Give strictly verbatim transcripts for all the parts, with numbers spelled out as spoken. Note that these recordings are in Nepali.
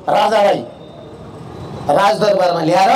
राजालाई राजदरबारमा ल्याएर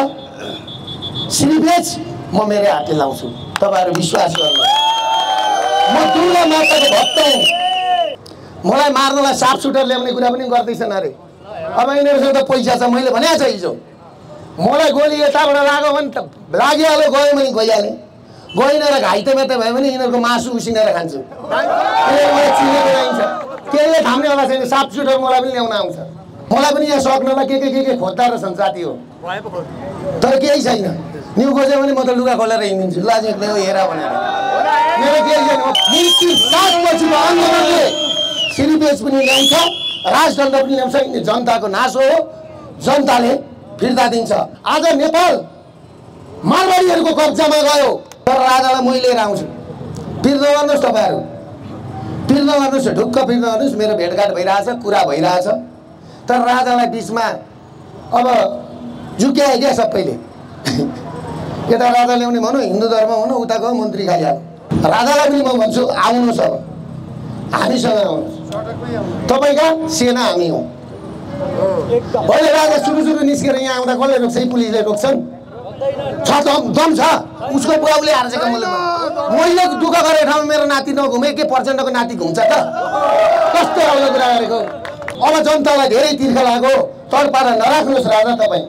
श्रीपेच म मेरो हातले लाउँछु, तपाईहरु विश्वास गर्नु। म दुर्गा माताको भक्त हुँ। मलाई मार्नलाई साफ सुटर ल्याउने कुरा पनि गर्दैछन् अरे। अब यिनीहरुसँग त पैसा छ, मैले भनेको छ हिजो मलाई गोली यताबाट लाग्यो भने त लागिहाल्यो, गयो भने गइहाले, गइन र घाइते मात्रै भयो भने यिनीहरुको मासु उसिनेर खान्छु। मलाई चिनेको चाहिन्छ, केहीले थाम्ने होला छैन। साफ सुटर मलाई पनि ल्याउन आउँछ। मलाई पनि यहाँ सक्नलाई के के के के खोज्दा रहेछन् साथी हो, तर केही छैन। न्यु खोज्यो भने म त लुगा खोलेर हिँडिदिन्छु, लाजेक्ले हो हेरा भनेर। मेरो केही छैन। मृत्यु सातपछिको आन्दोलनले श्रीपेच पनि ल्याउँछ, राजदण्ड पनि ल्याउँछ। जनताको नाश हो, जनताले फिर्ता दिन्छ। आज नेपाल मारवाडीहरूको कब्जामा गयो, तर राजालाई मै लिएर आउँछु। फिर्ता गर्नुहोस् तपाईँहरू, फिर्ता गर्नुहोस्, ढुक्क फिर्ता गर्नुहोस्। मेरो भेटघाट भइरहेछ, कुरा भइरहेछ, तर राजालाई बिचमा अब झुक्याए क्या सबैले। यता राजा ल्याउने भनौँ, हिन्दू धर्म हुनु, उताको मन्त्री खाइहाल्नु। राजालाई पनि म भन्छु आउनुहोस्, अब हामीसँग आउनुहोस्। तपाईँका सेना हामी हौँ। अहिले राजा सुरु सुरु निस्केर यहाँ आउँदा कसले रोक्छ? पुलिसले रोक्छन्। छ दम दम छ उसको बुवाले हार्छेको। मैले मैले दुःख गरेको ठाउँमा मेरो नाति नघुमे के प्रचण्डको नाति घुम्छ त? कस्तो खालको कुरा गरेको। अब जनतालाई धेरै तिर्खा लाग्यो, तडपारा नराख्नुहोस् राजा तपाईँ,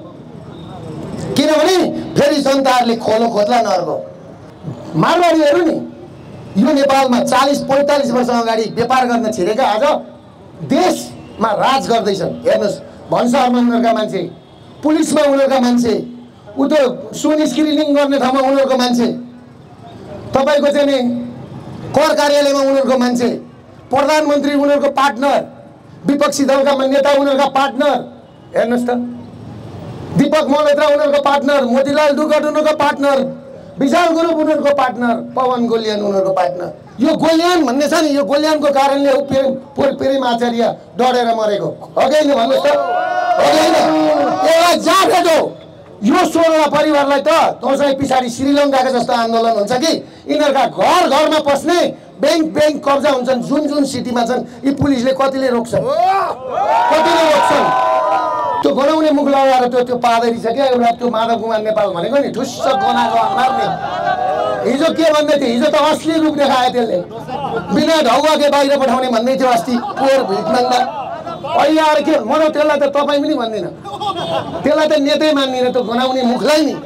किनभने फेरि जनताहरूले खोलो खोज्ला नर्को। मारवाडीहरू नि यो नेपालमा चालीस पैँतालिस वर्ष अगाडि व्यापार गर्न छिरेका आज देशमा राज गर्दैछन्। हेर्नुहोस्, भन्सारमा उनीहरूका मान्छे, पुलिसमा उनीहरूका मान्छे, उतो सुन स्क्रिनिङ गर्ने ठाउँमा उनीहरूको मान्छे, तपाईँको चाहिँ नि कर कार्यालयमा उनीहरूको मान्छे, प्रधानमन्त्री उनीहरूको पार्टनर, विपक्षी दलका नेता उनीहरूका पार्टनर। हेर्नुहोस् त, दीपक मल्होत्रा उनीहरूको पार्टनर, मोतीलाल डुकट उनीहरूको पार्टनर, विशाल गुरुङ उनीहरूको पार्टनर, पवन गोल्यान उनीहरूको पार्टनर। यो गोल्यान भन्ने छ नि, यो गोल्यानको कारणले हो प्रेम आचार्य डढेर मरेको हो कि होइन? भन्नुहोस् त, हो कि होइन? यसलाई जाँड हो। यो सोह्रवटा परिवारलाई त दसैँ पछाडि श्रीलङ्काको जस्तो आन्दोलन हुन्छ कि यिनीहरूका घर घरमा पस्ने, ब्याङ्क ब्याङ्क कब्जा हुन्छन्, जुन जुन सिटीमा छन्। यी पुलिसले कतिले रोक्छन्, कतिले रोक्छन्। त्यो गनाउने मुख लगाएर त्यो त्यो पादैरी छ क्या एउटा, त्यो माधव कुमार नेपाल भनेको नि ठुस्स गनाएको मार्ने। हिजो के भन्दै थियो? हिजो त असली रूप देखायो त्यसले, बिना ढौवाके बाहिर पठाउने भन्दै थियो अस्ति पोहोर भिटमाग्दा। अहिले आएर के म त त्यसलाई त तपाईँ पनि भन्दिनँ, त्यसलाई त नेतै मान्दिनँ। त्यो गनाउने मुखलाई नि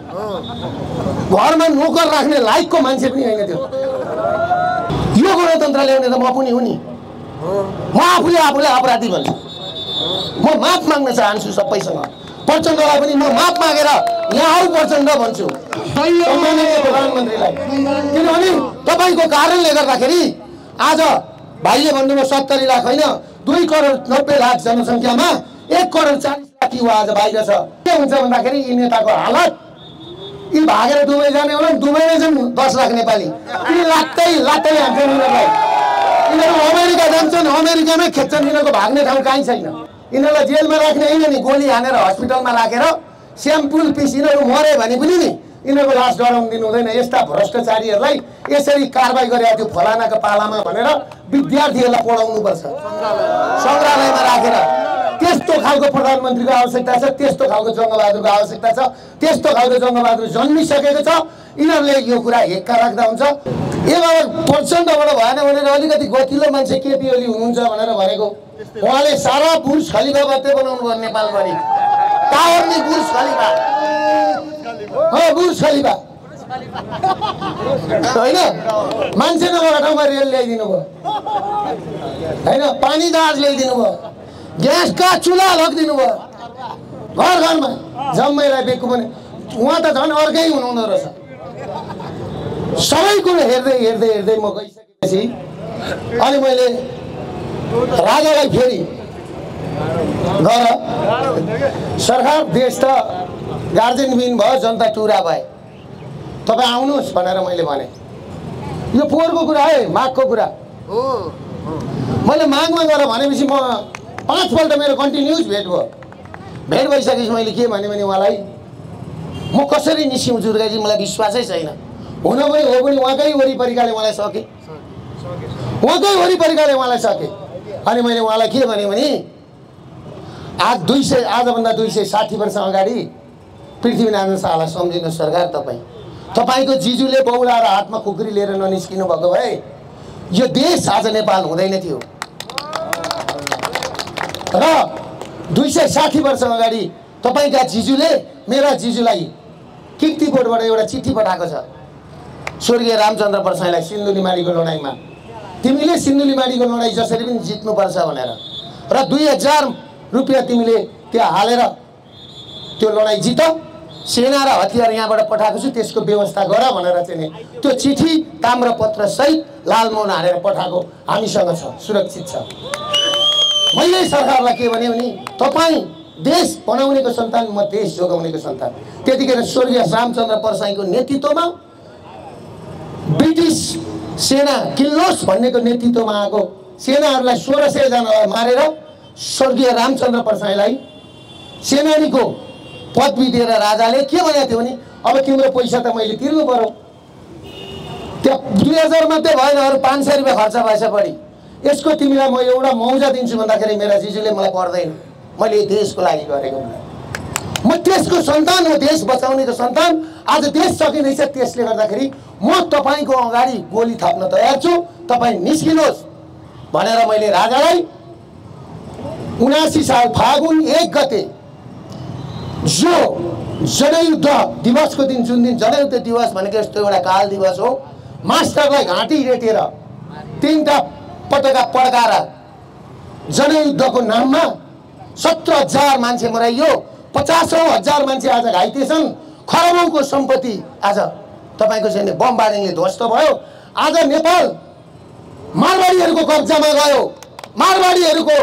घरमा नोकर राख्ने लायकको मान्छे पनि होइन त्यो। यो गणतन्त्र ल्याउने त म पनि हुँ नि। म आफूले आफूलाई अपराधी भन्छु। म माफ माग्न चाहन्छु सबैसँग। प्रचण्डलाई पनि म माफ मागेर यहाँ आऊ प्रचण्ड भन्छु, प्रधानमन्त्रीलाई। किनभने तपाईँको कारणले गर्दाखेरि आज भाइले भन्नुभयो सत्तरी लाख होइन, दुई करोड नब्बे लाख जनसङ्ख्यामा एक करोड चालिस लाख युवा आज बाहिर छ। के हुन्छ भन्दाखेरि यी नेताको हालत, यी भागेर दुबई जाने होला, दुबईमै छन् दस लाख नेपाली, यी लात्तै लात्तै हान्छन् यिनीहरूलाई। यिनीहरू अमेरिका जान्छन्, अमेरिकामै खेच्छन्, यिनीहरूको भाग्ने ठाउँ कहीँ छैन। यिनीहरूलाई जेलमा राख्ने होइन नि, गोली हानेर हस्पिटलमा राखेर स्याम्पुल पिस यिनीहरू मरे भने पनि नि यिनीहरूको लास डराउनु दिनु हुँदैन। यस्ता भ्रष्टाचारीहरूलाई यसरी कारबाही गरेको थियो फलानाको पालामा भनेर विद्यार्थीहरूलाई पढाउनुपर्छ सङ्ग्रहालयमा राखेर। त्यस्तो खालको प्रधानमन्त्रीको आवश्यकता छ, त्यस्तो खालको जङ्गबहादुरको आवश्यकता छ, त्यस्तो खालको जङ्गबहादुर जन्मिसकेको छ। यिनीहरूले यो कुरा हेक्का राख्दा हुन्छ। एबार प्रचण्डबाट भएन भनेर अलिकति गतिलो मान्छे केपी ओली हुनुहुन्छ भनेर भनेको, उहाँले सारा बुर्ज खलिफा मात्रै बनाउनु भयो नेपालभरि, टावरले बुर्ज खलिफा, बुर्ज खलिफा होइन, मान्छे नभएको ठाउँमा रेल ल्याइदिनु भयो होइन, पानी जहाज ल्याइदिनु भयो, ग्यासका चुल्हा लगिदिनु भयो घर घरमा, जम्मैलाई बेच्नु पनि। उहाँ त झन् अर्कै हुनुहुँदो रहेछ। सबै कुरो हेर्दै हेर्दै हेर्दै म गइसकेपछि अनि मैले राजालाई फेरि गएर सरकार देश त गार्जेनविन भयो, जनता टुरा भए, तपाईँ आउनुहोस् भनेर मैले भने। यो पोहोरको कुरा है, माघको कुरा। मैले माघमा गएर भनेपछि म पाँचपल्ट मेरो कन्टिन्युस भेट भयो। भेट भइसकेपछि मैले के भने भने उहाँलाई म कसरी निस्क्यौँ जुर्गाजी, मलाई विश्वासै छैन। हुन पनि हो पनि उहाँकै वरिपरिकाले मलाई सके, उहाँकै वरिपरिकाले उहाँलाई सके। अनि मैले उहाँलाई के भने भने आज दुई सय आजभन्दा दुई सय साठी वर्ष अगाडि पृथ्वीनारायण शाहलाई सम्झिनु सरकार तपाईँ तपाईँको जिजुले बौला र हातमा खुकुरी लिएर ननिस्किनु भएको भए यो देश आज नेपाल हुँदैन थियो। र दुई सय साठी वर्ष अगाडि तपाईँका जिजुले मेरा जिजुलाई कीर्तिकोटबाट एउटा चिठी पठाएको छ स्वर्गीय रामचन्द्र परसाईलाई सिन्धुलीमाढीको लडाइँमा, तिमीले सिन्धुलीमाढीको लडाइँ जसरी पनि जित्नुपर्छ भनेर र दुई हजार रुपियाँ तिमीले त्यहाँ हालेर त्यो लडाइँ जित, सेना र हतियार यहाँबाट पठाएको छु त्यसको व्यवस्था गर भनेर चाहिँ त्यो चिठी ताम्रपत्र सहित लालमोहन हालेर पठाएको हामीसँग छ, सुरक्षित छ। मैले सरकारलाई के भने भने तपाईँ देश बनाउनेको सन्तान, म देश जोगाउनेको सन्तान। त्यतिखेर स्वर्गीय रामचन्द्र परसाईको नेतृत्वमा ब्रिटिस सेना किल्लोस भन्नेको नेतृत्वमा आएको सेनाहरूलाई सोह्र सय जनालाई मारेर स्वर्गीय रामचन्द्र परसाईलाई सेनानीको पदवी दिएर राजाले के भनेको थियो भने अब तिम्रो पैसा त मैले तिर्नु पर्यो, त्यहाँ दुई हजार मात्रै भएन, अरू पाँच सय रुपियाँ खर्च भएछ बढी, यसको तिमीलाई म एउटा मौजा दिन्छु भन्दाखेरि मेरा जिजुले मलाई पर्दैन, मैले देशको लागि गरेको, म देशको सन्तान हो, देश बचाउनेको सन्तान। आज देश सकिँदैछ, त्यसले गर्दाखेरि म तपाईँको अगाडि गोली थप्न तयार छु, तपाईँ निस्किनुहोस् भनेर मैले राजालाई उनासी साल फागुन एक गते जो जनयुद्ध दिवसको दिन, जुन दिन जनयुद्ध दिवस भनेको यस्तो एउटा काल दिवस हो, मास्टरलाई घाँटी रेटेर तीनटा पटका पड्काएर जनयुद्धको नाममा सत्र हजार मान्छे मराइयो, पचासौँ हजार मान्छे आज घाइते छन्, खरबौँको सम्पत्ति आज तपाईँको चाहिँ बमबारीले ध्वस्त भयो। आज नेपाल मारवाडीहरूको कब्जामा गयो, मारवाडीहरूको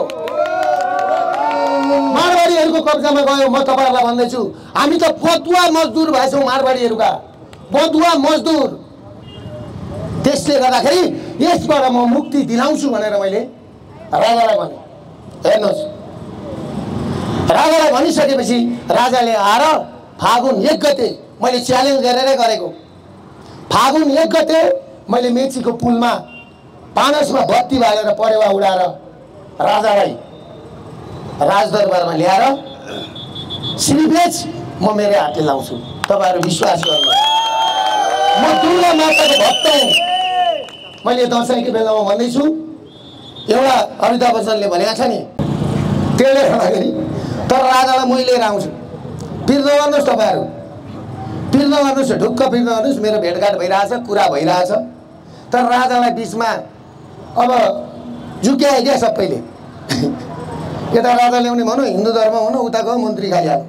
मारवाडीहरूको कब्जामा गयो। म तपाईँहरूलाई भन्दैछु हामी त बदुवा मजदुर भएछौँ, मारवाडीहरूका बदुवा मजदुर। त्यसले गर्दाखेरि यसबाट म मुक्ति दिलाउँछु भनेर मैले राजालाई भने। हेर्नुहोस्, राजालाई भनिसकेपछि राजाले आएर फागुन एक गते मैले च्यालेन्ज गरेरै गरेको, फागुन एक गते मैले मेचीको पुलमा पानसमा बत्ती बालेर परेवा उडाएर राजालाई राजदरबारमा ल्याएर श्रीबेज म मेरो हातले लाउँछु, तपाईँहरू विश्वास गर्नु, म दुर्गा माताको भक्त हुँ। मैले दसैँको बेलामा भन्दैछु, एउटा अमिताभ बच्चनले भनेको छ नि, त्यसले गर्दाखेरि तर राजालाई मै लिएर आउँछु, पिर नगर्नुहोस्, तपाईँहरू पिर नगर्नुहोस्, ढुक्क पिर नगर्नुहोस्, मेरो भेटघाट भइरहेछ, कुरा भइरहेछ। तर राजालाई बिचमा अब झुक्याए क्या सबैले, यता राजा ल्याउने भनौँ, हिन्दू धर्म भनौँ, उता गयो मन्त्री खाइहाल्यो,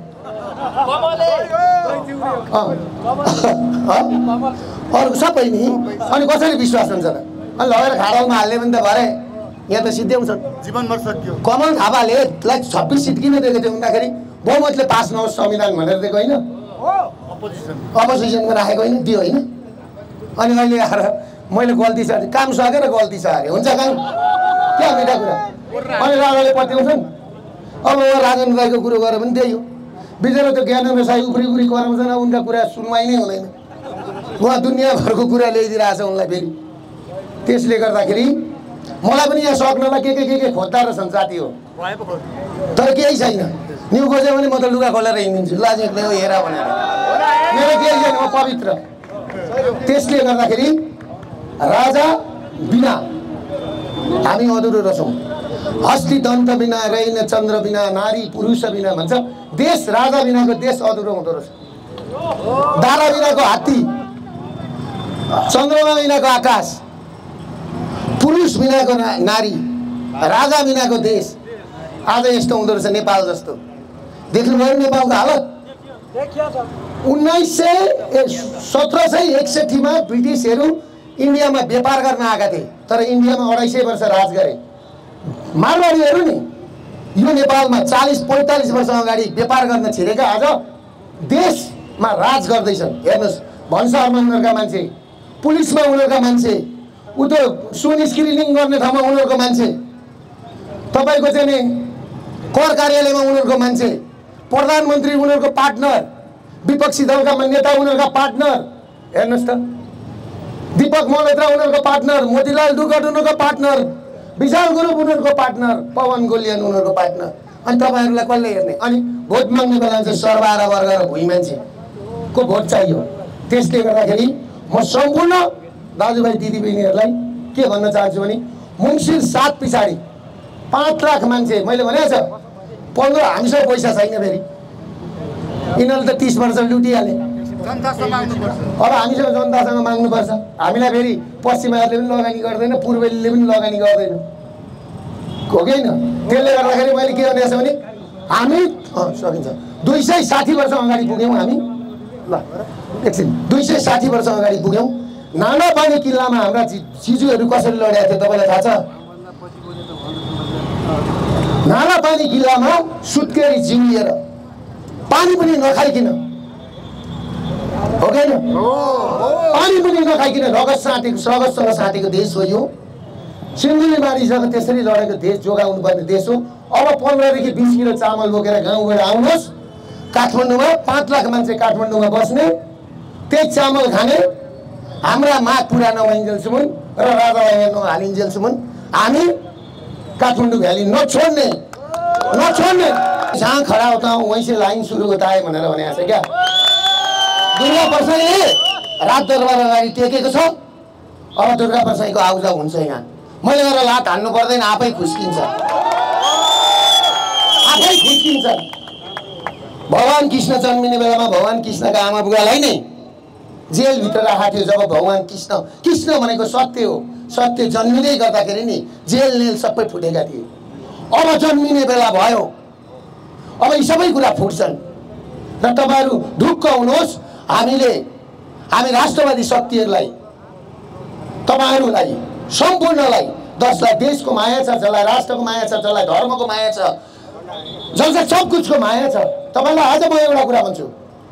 अरू सबै नि। अनि कसरी विश्वास हुन्छ त? अनि लगेर खाडलमा हाल्ने पनि त भरे यहाँ त सिद्ध्याउँछन्, जीवनभर सक्यो। कमल थापाले छब्बिस सिट किन दिएको थियो भन्दाखेरि बहुमतले पास नहोस् संविधान भनेर दिएको होइन, अपोजिसनमा राखेको होइन, दियो होइन। अनि अहिले आएर मैले गल्ती छ, काम सकेर गल्ती छ अरे हुन्छ, काम क्या मिठा कुरा। अनि राजाले पत्याउँछन्। अब राजेन्द्र राईको कुरो गरेर पनि त्यही हो, बिचरा त्यो ज्ञानेन्द्र साई उफ्री उफ्री कराउँछन्, उनका कुरा सुनवाई नै हुँदैन, उहाँ दुनियाँभरको कुरा ल्याइदिरहेछ उनलाई फेरि। त्यसले गर्दाखेरि मलाई पनि यहाँ सक्नलाई के के के के खोज्दा रहेछन् साथी हो, तर केही छैन। न्यु खोज्यो भने म त लुगा खोलेर हिँडिदिन्छु, लाजिक्ने हो हेर भनेर, मेरो केही छैन, म पवित्र। त्यसले गर्दाखेरि राजा बिना हामी अधुरो रहेछौँ। हस्ती दन्त बिना रैन चन्द्र बिना नारी पुरुष बिना भन्छ, देश राजा बिनाको देश अधुरो हुँदो रहेछ। दारा बिनाको हात्ती, चन्द्रमा बिनाको आकाश, पुरुष बिनाको नारी, राजा बिनाको देश। आज यस्तो हुँदो रहेछ नेपाल जस्तो। देख्नुभयो नेपालको हालत। उन्नाइस सय सत्र सय एकसठीमा ब्रिटिसहरू इन्डियामा व्यापार गर्न आएका थिए, तर इन्डियामा अढाई सय वर्ष राज गरे। मारवाडीहरू नि यो नेपालमा चालीस पैँतालिस वर्ष अगाडि व्यापार गर्न छिरेका आज देशमा राज गर्दैछन्। हेर्नुहोस्, भन्सारमा उनीहरूका मान्छे, पुलिसमा उनीहरूका मान्छे, उतो सुन स्क्रिनिङ गर्ने ठाउँमा उनीहरूको मान्छे, तपाईँको चाहिँ नि कर कार्यालयमा उनीहरूको मान्छे, प्रधानमन्त्री उनीहरूको पार्टनर, विपक्षी दलका नेता उनीहरूका पार्टनर। हेर्नुहोस् त, दीपक मल्होत्रा उनीहरूको पार्टनर, मोतीलाल दुगट उनीहरूको पार्टनर, विशाल गुरुङ उनीहरूको पार्टनर, पवन गोलियान उनीहरूको पार्टनर। अनि तपाईँहरूलाई कसले हेर्ने? अनि भोट माग्ने बेला चाहिँ सरबार वर्ग र भुइँ मान्छेको भोट चाहियो। त्यसले गर्दाखेरि म सम्पूर्ण दाजुभाइ दिदीबहिनीहरूलाई के भन्न चाहन्छु भने मुङ्सिर सात पछाडि पाँच लाख मान्छे मैले भनेको छ पन्ध्र हामीसँग पैसा छैन फेरि यिनीहरूले त तीस वर्ष लुटिहाले अब हामीसँग जनतासँग माग्नुपर्छ। हामीलाई फेरि पश्चिमाहरूले पनि लगानी गर्दैन पूर्वेलीले पनि लगानी गर्दैन हो कि होइन? त्यसले गर्दाखेरि मैले के भनेको छु भने हामी सकिन्छ दुई सय साठी वर्ष अगाडि पुग्यौँ हामी ल एकछिन दुई सय साठी वर्ष अगाडि पुग्यौँ। नानापानी किल्लामा हाम्रा चिजुहरू कसरी लडेका थियो तपाईँलाई थाहा छ? नानापानी किल्लामा सुत्केरी जिउलिएर पानी पनि नखाइकन हो कि होइन? पानी पनि नखाइकन रगत साटेको रगतसँग साटेको देश हो यो। सिन्धुली मानिससँग त्यसरी लडेको देश जोगाउनु पर्ने देश हो। अब पन्ध्रदेखि बिस किलो चामल बोकेर गाउँबाट आउनुहोस् काठमाडौँमा पाँच लाख मान्छे काठमाडौँमा बस्ने त्यही चामल खाने हाम्रा माग पुरा नभइन्जेलसम्म र राजालाई नहालिन्जेलसम्म हामी काठमाडौँ भ्याली नछोड्ने नछोड्ने जहाँ खडा होता हूँ वहीं से लाइन सुरु होता है भनेर भनेको छ क्या। दुर्गा परसाईले रात दरबार अगाडि टेकेको छ। अब दुर्गा परसाईको आउजाउ हुन्छ यहाँ। मैले गएर लात हान्नु पर्दैन आफै खुस्किन्छ आफै खुस्किन्छ। भगवान कृष्ण जन्मिने बेलामा भगवान कृष्णका आमा बुवालाई नै जेलभित्र राखेको थियो। जब भगवान कृष्ण कृष्ण भनेको सत्य हो सत्य जन्मिँदै गर्दाखेरि नि जेल नेल सबै फुटेका थिए। अब जन्मिने बेला भयो अब यी सबै कुरा फुट्छन् र तपाईँहरू ढुक्क हुनुहोस्। हामीले हामी राष्ट्रवादी शक्तिहरूलाई तपाईँहरूलाई सम्पूर्णलाई जसलाई देशको माया छ जसलाई राष्ट्रको माया छ जसलाई धर्मको माया छ जसलाई सब कुछको माया छ तपाईँलाई आज म एउटा कुरा भन्छु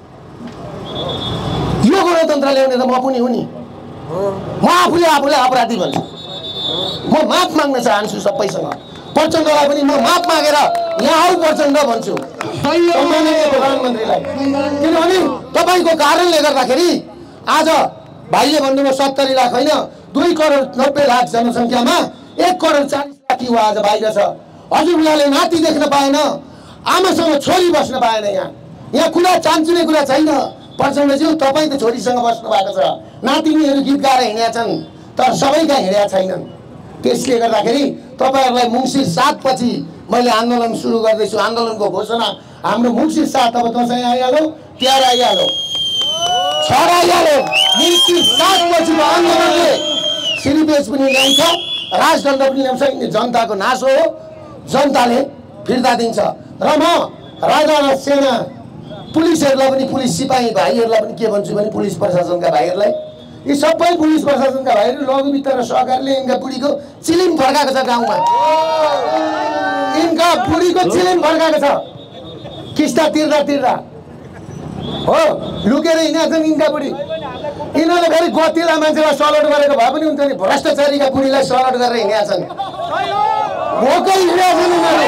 यो गणतन्त्र ल्याउने त म पनि हो नि। म आफूले आफूलाई अपराधी भन्छु। म माफ माग्न चाहन्छु सबैसँग। प्रचण्डलाई पनि म माफ मागेर यहाँ आऊ प्रचण्ड भन्छु प्रधानमन्त्रीलाई। किनभने तपाईँको कारणले गर्दाखेरि आज भाइले भन्नुभयो सत्तरी लाख होइन दुई करोड नब्बे लाख जनसङ्ख्यामा एक करोड चालिस लाख युवा आज बाहिर छ। हजुरले नाति देख्न पाएन आमासँग छोरी बस्न पाएन। यहाँ यहाँ कुरा चान्चुने कुरा छैन। प्रचण्डज्यू तपाईँ त छोरीसँग बस्नु भएको छ नातिनीहरू गीत गाएर हिँडेका छन् तर सबैका हिँडेका छैनन्। त्यसले गर्दाखेरि तपाईँहरूलाई मुङ्सिर सात पछि मैले आन्दोलन सुरु गर्दैछु। आन्दोलनको घोषणा हाम्रो मुङ्सिर सात अब दसैँ आइहाल्यो तिहार आइहाल्यो छर आइहाल्यो। मुङ्सिर सात पछिको आन्दोलनले सिरिबेज पनि ल्याउँछ राजदण्ड पनि ल्याउँछ। जनताको नासो हो जनताले फिर्ता दिन्छ र म राजा र सेना पुलिसहरूलाई पनि पुलिस सिपाही भाइहरूलाई पनि के भन्छु भने पुलिस प्रशासनका भाइहरूलाई यी सबै पुलिस प्रशासनका भाइहरू लघुवित्त र सहकारले यिनका बुढीको चिलिम फर्काएको छ गाउँमा। यिनका बुढीको चिलिम फर्काएको छ किस्ता तिर्दा तिर्दा हो लुकेर हिँडेका छन् यिनका बुढी। यिनीहरूले फेरि गतिला मान्छेलाई सलट गरेको भए पनि हुन्छ नि भ्रष्टाचारीका बुढीलाई सलट गरेर हिँडेका छन् भोकै हिँडेका छन् यिनीहरू।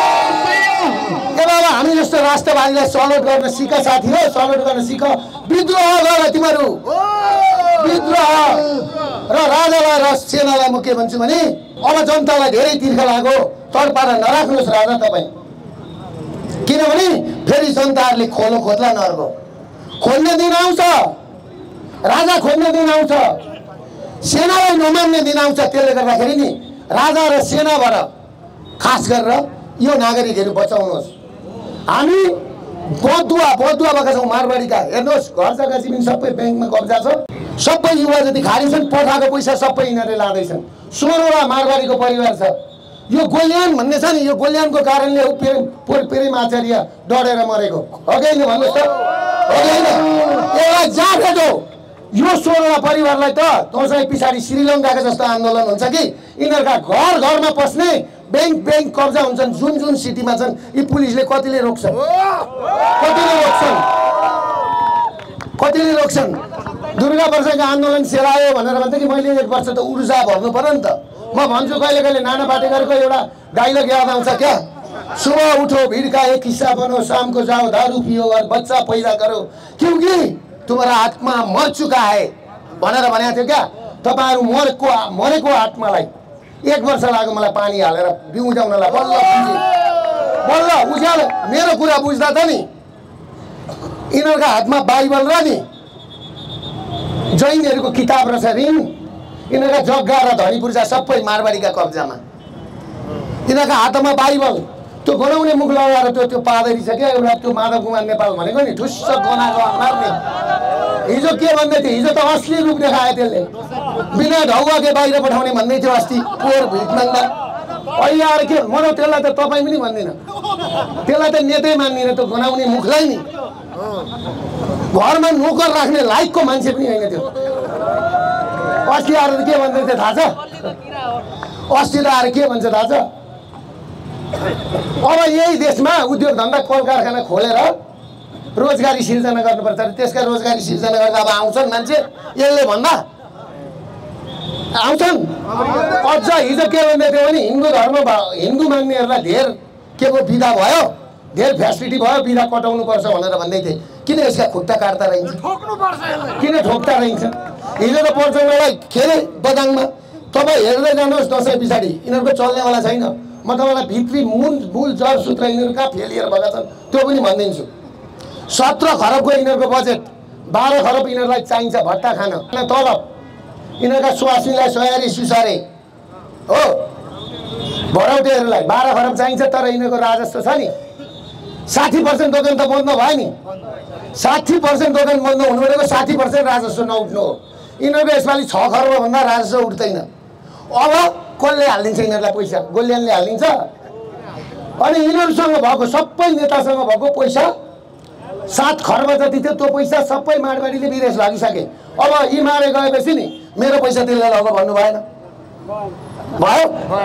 ए बाबा हामी जस्तो राष्ट्रवादीलाई सलट गर्न सिक साथी हो सलट गर्न सिक विद्रोह गर तिमीहरू विद्रोह र राजालाई र सेनालाई म के भन्छु भने अब जनतालाई धेरै तिर्खा लाग्यो तडपाडा नराख्नुहोस् राजा तपाईँ। किनभने फेरि जनताहरूले खोलो खोज्ला नर्को खोल्ने दिन आउँछ राजा खोज्ने दिन आउँछ सेनालाई नमान्ने दिन आउँछ। त्यसले गर्दाखेरि नि राजा र सेनाबाट खास गरेर यो नागरिकहरू बचाउनुहोस्। हामी बदुवा बदुवा भएका छौँ मारवाडीका। हेर्नुहोस् घर जग्गा जमिन सबै ब्याङ्कमा कब्जा छ। सबै युवा जति खाली छन् पठाएको पैसा सबै यिनीहरूले लाँदैछन्। सोह्रवटा मारवाडीको परिवार छ। यो गोल्यान भन्ने छ नि यो गोल्यानको कारणले प्रेम आचार्य डढेर मरेको हो कि होइन भन्नुहोस् त हो कि होइन? यसलाई जाँच हो यो सोह्रवटा परिवारलाई त दसैँ पछाडि श्रीलङ्काको जस्तो आन्दोलन हुन्छ कि यिनीहरूका घर घरमा पस्ने ब्याङ्क ब्याङ्क कब्जा हुन्छन् जुन जुन सिटीमा छन् यी पुलिसले कतिले रोक्छन् कतिले रोक्छन् कतिले रोक्छन्। दुर्गा परसाईको आन्दोलन सेलायो भनेर भन्छ कि मैले एक वर्ष त ऊर्जा भर्नु पर्यो नि त। म भन्छु कहिले कहिले नाना पाटेकरको एउटा डाइलग याद आउँछ क्या सुबह उठो भीड़ का एक हिस्सा बनो शाम को जाओ दारू पियो और बच्चा पैदा करो क्योंकि तुम्हारा आत्मा मर चुका है भनेर भनेको थियो क्या। तपाईहरु मरेको मरेको आत्मालाई एक वर्ष लाग्यो मलाई पानी हालेर बिउजाउनलाई बल्ल पुँजी बल्ल उज्यालो मेरो कुरा बुझ्दा त नि यिनीहरूका हातमा बाइबल र नि जैनहरूको किताब रहेछ ऋण यिनीहरूका जग्गा र धनी पूर्जा सबै मारवाडीका कब्जामा यिनीहरूका हातमा बाइबल त्यो गनाउने मुख लगाएर त्यो त्यो पादै रहेछ क्या एउटा त्यो माधव कुमार नेपाल भनेको नि ठुस्स गनाएको मार्ने हिजो के भन्दै थियो हिजो त असली रूप देखायो त्यसले बिना ढौवाके बाहिर पठाउने भन्दै थियो अस्ति पोहोर भिटमाग्दा अहिले आएर के म त त्यसलाई त तपाईँ पनि भन्दिनँ त्यसलाई त नेतै मान्दिनँ त्यो गनाउने मुखलाई नि घरमा नोकर राख्ने लायकको मान्छे पनि होइन त्यो अस्ति आएर के भन्दै थियो थाहा छ अस्ति त आएर के भन्छ थाहा छ अब यही देशमा उद्योग धन्दा कल कारखाना खोलेर रोजगारी सिर्जना गर्नुपर्छ त्यसका रोजगारी सिर्जना गर्दा अब आउँछन् मान्छे यसले भन्दा आउँछन् अझ हिजो के भन्दै थियो भने हिन्दू धर्म हिन्दू मान्नेहरूलाई धेर के को बिदा भयो धेर फेसिलिटी भयो बिदा कटाउनु पर्छ भनेर भन्दै थिए किन यसका खुट्टा काट्दा रहन्छ किन ठोक्दा रहन्छ हिजो त पर्छलाई खेले बदाङमा तपाईँ हेर्दै जानुहोस् दसैँ पछाडि यिनीहरूको चल्नेवाला छैन म तपाईँलाई भित्री मूल मूल जड सूत्र यिनीहरूका फेलियर भएका छन् त्यो पनि भनिदिन्छु सत्र खरबको यिनीहरूको बजेट बाह्र खरब यिनीहरूलाई चाहिन्छ भट्टा खान तलब यिनीहरूका स्वास्नीलाई सयारी सुसारे हो भरौटेहरूलाई बाह्र खरब चाहिन्छ तर यिनीहरूको राजस्व छ नि साठी पर्सेन्ट दोकान त बन्द भयो नि साठी पर्सेन्ट दोकान बन्द हुनु भनेको साठी पर्सेन्ट राजस्व नउठ्नु हो यिनीहरूको यसपालि छ खरबभन्दा राजस्व उठ्दैन अब कसले हालिदिन्छ यिनीहरूलाई पैसा गोल्यानले हालिदिन्छ अनि यिनीहरूसँग भएको सबै नेतासँग भएको पैसा सात खर्ब जति थियो त्यो पैसा सबै माडवाडीले विदेश लगिसके अब यी मारे गएपछि नि मेरो पैसा त्यसले लग भन्नु भएन भयो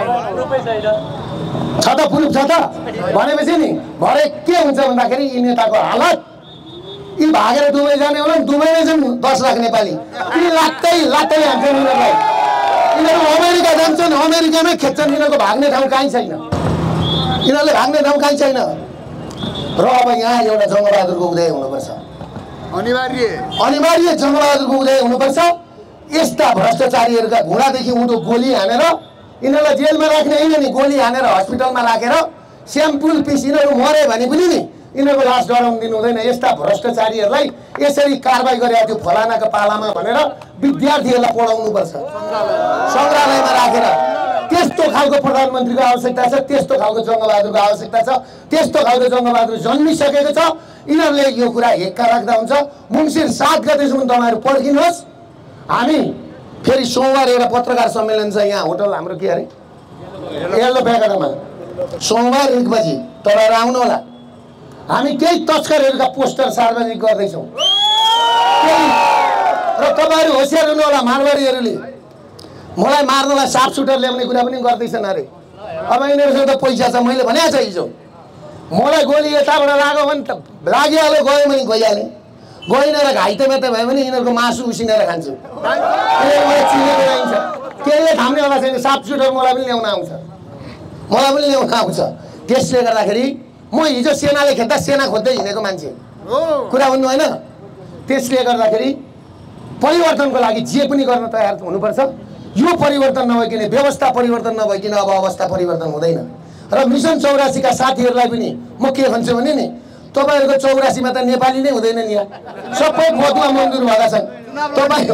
छ त प्रुफ छ त भनेपछि नि भरे के हुन्छ भन्दाखेरि यी नेताको हालत यी भागेर दुबई जाने होला नि दुबईमै छन् दस लाख नेपाली यी लात्तै लात्तै हान्छन् यिनीहरूलाई यिनीहरू अमेरिका जान्छन् अमेरिकामै खेच्छन् यिनीहरूको भाग्ने ठाउँ कहीँ छैन यिनीहरूले भाग्ने ठाउँ कहीँ छैन र अब यहाँ एउटा जङ्गबहादुरको उदय हुनुपर्छ अनिवार्य अनिवार्य जङ्गबहादुरको उदय हुनुपर्छ यस्ता भ्रष्टाचारीहरूका घुँडादेखि उँधो गोली हानेर यिनीहरूलाई जेलमा राख्ने होइन नि गोली हानेर हस्पिटलमा राखेर स्याम्पुल पिस यिनीहरू मरे भने पनि नि यिनीहरूको लास डराउनु दिनु हुँदैन यस्ता भ्रष्टाचारीहरूलाई यसरी कारबाही गरेका थियो फलानाको पालामा भनेर विद्यार्थीहरूलाई पढाउनुपर्छ सङ्ग्रहालयमा राखेर त्यस्तो खालको प्रधानमन्त्रीको आवश्यकता छ त्यस्तो खालको जङ्गबहादुरको आवश्यकता छ त्यस्तो खालको जङ्गबहादुर जन्मिसकेको छ यिनीहरूले यो कुरा हेक्का राख्दा हुन्छ मङ्सिर सात गतेसम्म तपाईँहरू पर्खिनुहोस् हामी फेरि सोमबार एउटा पत्रकार सम्मेलन छ यहाँ होटल हाम्रो के अरे येल्लो प्याकेटमा सोमबार एक बजी तपाईँहरू आउनु होला हामी केही तस्करहरूका पोस्टर सार्वजनिक गर्दैछौँ र तपाईँहरू होसियार हुनु होला मारवाडीहरूले मलाई मार्नलाई साफ सुटर ल्याउने कुरा पनि गर्दैछन् अरे अब यिनीहरूसँग त पैसा छ मैले भनेको छ हिजो मलाई गोली यताबाट लाग्यो भने त लागिहाल्यो गयो भने गइहालेँ गइन र घाइते मात्रै भयो भने यिनीहरूको मासु उसिनेर खान्छु चिनेर आइन्छ केहीले थाम्ने होला छैन साफ सुटर मलाई पनि ल्याउन आउँछ मलाई पनि ल्याउन आउँछ त्यसले गर्दाखेरि म हिजो सेनाले खेद्दा सेना खोज्दै हिँडेको मान्छे कुरा भन्नु होइन त्यसले गर्दाखेरि परिवर्तनको लागि जे पनि गर्न तयार हुनुपर्छ यो परिवर्तन नभइकन व्यवस्था परिवर्तन नभइकन अब अवस्था परिवर्तन हुँदैन र मिसन चौरासीका साथीहरूलाई पनि म के भन्छु भने नि तपाईँहरूको चौरासीमा त नेपाली नै हुँदैन नि सबै बदुवा मन्जुर भएका छन् तपाईँ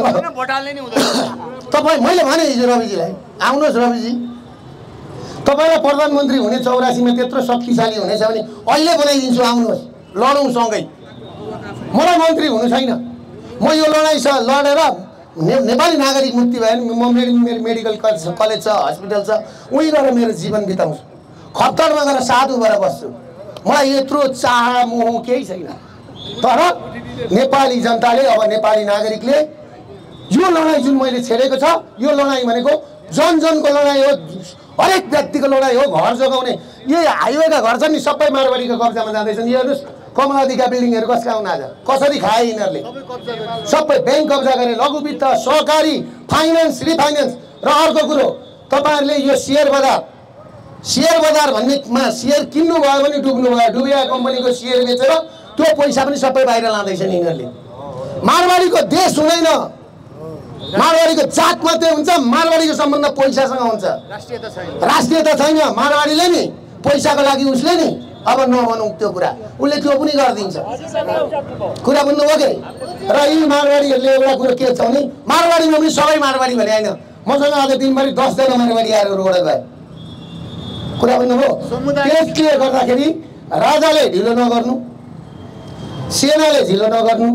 तपाईँ मैले भने हिजो रविजीलाई आउनुहोस् रविजी तपाईँलाई प्रधानमन्त्री हुने चौरासीमा त्यत्रो शक्तिशाली हुनेछ भने अहिले बनाइदिन्छु आउनुहोस् लडौँ सँगै मलाई मन्त्री हुनु छैन म यो लडाइँ लडेर ने, नेपाली नागरिक मुक्ति भयो भने म मेरो मेडिकल कलेज छ हस्पिटल छ उहीँ गएर मेरो जीवन बिताउँछु खप्तरमा गएर साधु भएर बस्छु मलाई यत्रो चाह मोह केही छैन तर नेपाली जनताले अब नेपाली नागरिकले यो लडाइँ जुन मैले छेडेको छ यो लडाइँ भनेको जन जनको लडाइँ हो हरेक व्यक्तिको लडाइँ हो घर जोगाउने यही हाइवेका घर छन् नि सबै मारवाडीको कब्जामा जाँदैछन् यो हेर्नुहोस् कमलादीका बिल्डिङहरू कसका हुन् आज कसरी खाए यिनीहरूले सबै ब्याङ्क कब्जा गरे लघु वित्त सहकारी फाइनेन्स रिफाइनेन्स र अर्को कुरो तपाईँहरूले यो सेयर बजार सेयर बजार भन्नेमा सेयर किन्नु भयो भने डुब्नु भयो डुबिया कम्पनीको सेयर बेचेर त्यो पैसा पनि सबै बाहिर लाँदैछन् यिनीहरूले मारवाडीको देश हुँदैन मारवाडीको जात मात्रै हुन्छ मारवाडीको सम्बन्ध पैसासँग हुन्छ राष्ट्रियता छैन राष्ट्रियता छैन मारवाडीले नि पैसाको लागि उसले नि अब नभनौँ त्यो कुरा, उसले त्यो पनि गरिदिन्छ। कुरा बुझ्नुभयो कि? र यी मारवाडीहरूले एउटा कुरो के छ भने मारवाडीमा पनि सबै मारवाडी भने होइन, मसँग आज दिनभरि दसजना मारवाडी आएर रोड गए। कुरा बुझ्नुभयो? त्यसले गर्दाखेरि राजाले ढिलो नगर्नु, सेनाले ढिलो नगर्नु।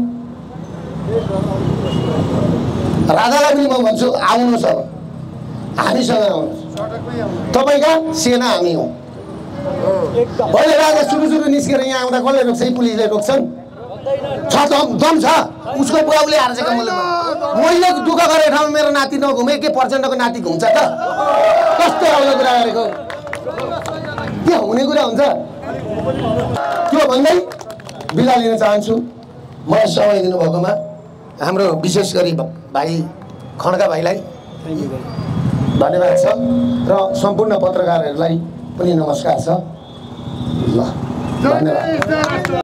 राजालाई पनि म भन्छु आउनुहोस्, अब हामीसँग आउनुहोस्, तपाईँका सेना हामी हौँ। पहिले राजा सुरु सुरु निस्केर यहाँ आउँदा कसले रोक्छ? पुलिसले रोक्छन्? छ दम दम छ उसको बुवाले हार्छेको मुलुकमा। मैले दुःख गरेको ठाउँमा मेरो नाति नघुमे के प्रचण्डको नाति घुम्छ त? कस्तो खालको कुरा गरेको? के हुने कुरा हुन्छ? त्यो भन्दै बिदा लिन चाहन्छु। मलाई समय दिनुभएकोमा हाम्रो विशेष गरी भाइ खड्का भाइलाई धन्यवाद छ र सम्पूर्ण पत्रकारहरूलाई पनि नमस्कार छ। ल, धन्यवाद।